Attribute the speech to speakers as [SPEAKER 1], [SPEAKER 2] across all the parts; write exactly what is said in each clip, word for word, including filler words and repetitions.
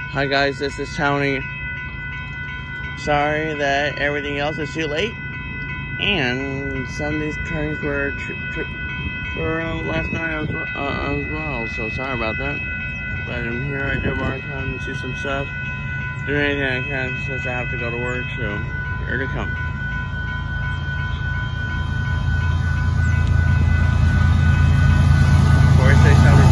[SPEAKER 1] Hi guys, this is Tony. Sorry that everything else is too late, and some of these trains were tr tr were uh, last night as well, uh, as well. So sorry about that. But I'm here at dittmar trying to see some stuff, do anything I can since I have to go to work. So here to come. Before I say something.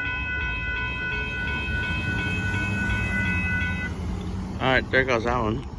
[SPEAKER 1] Alright, there goes that one.